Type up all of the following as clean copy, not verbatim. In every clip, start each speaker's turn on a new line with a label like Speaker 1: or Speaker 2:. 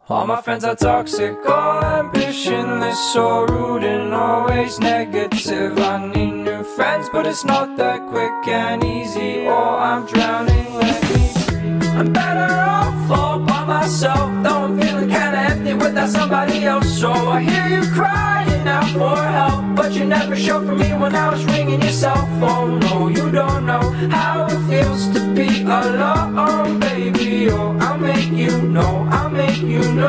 Speaker 1: All my friends are toxic, all ambitionless, so rude and always negative. I need new friends, but it's not that quick and easy. Oh, I'm drowning, let me breathe. I'm better off all by myself, though I'm feeling kinda empty without somebody else. So I hear you crying out for help, but you never showed for me when I was ringing your cell phone. No, you don't know how it feels to be alone, baby. Oh, I'll make you know, I'll make you know.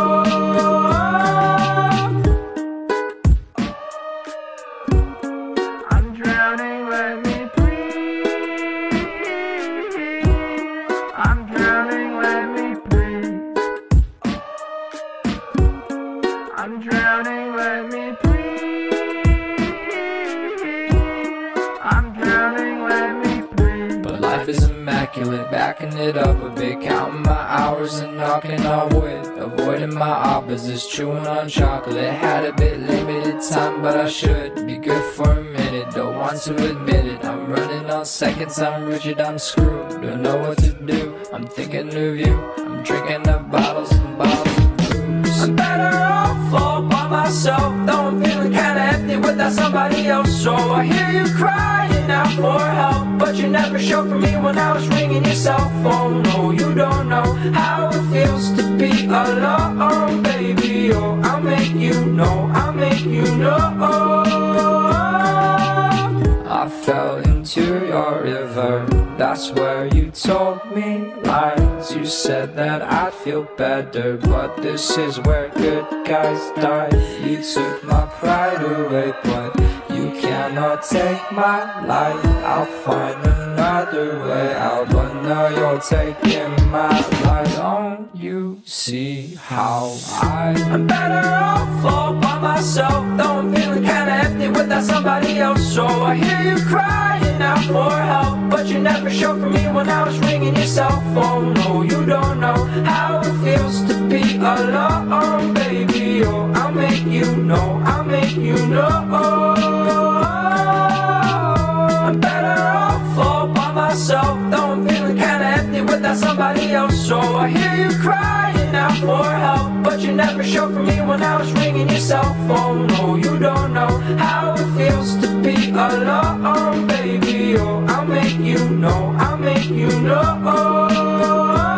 Speaker 1: I'm drowning, let me breathe. I'm drowning, let me breathe. I'm drowning, let me breathe. I'm drowning, let me breathe. But life is immaculate, backing it up a bit, counting my hours and knocking on wood, avoiding my opposites, chewing on chocolate. Had a bit limited time, but I should be good for a minute. Don't want to admit it, I'm running on seconds, I'm rigid, I'm screwed. Don't know what to do, I'm thinking of you. I'm drinking up bottles and bottles of booze. I'm better off all by myself, though I'm feeling kinda empty without somebody else. So I hear you crying out for help, but you never showed for me when I was ringing your cell phone. No, you don't know how it feels to be alone, baby. Oh, I'll make you know, I'll make you know. I fell into your river, that's where you told me lies. You said that I'd feel better, but this is where good guys die. You took my pride away, but you cannot take my life. I'll find another way out, but now you're taking my life. Don't you see how I'm better off all by myself, though I'm feeling kinda empty without somebody else. So I hear you crying out for help, but you never showed for me when I was ringing your cell phone. No, you don't know how it feels to be alone, baby. Oh, I'll make you know, I'll make you know. I'm better off all by myself, though I'm feeling kinda empty without somebody else. So I hear you crying out for help, but you never showed for me when I was ringing your cell phone. No, you don't know how it feels to be alone, baby. Oh, I'll make you know, I'll make you know.